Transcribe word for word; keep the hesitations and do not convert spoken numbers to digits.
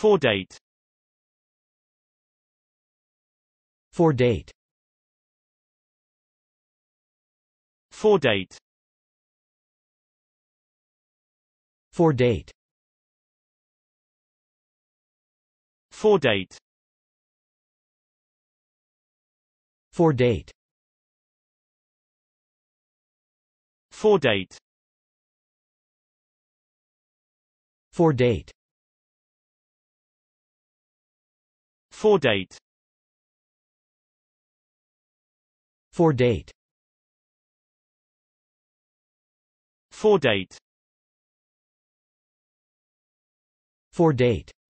Foredate. Foredate. Foredate. Foredate. Foredate. Foredate. Foredate. Foredate. Foredate. Foredate. Foredate. Foredate.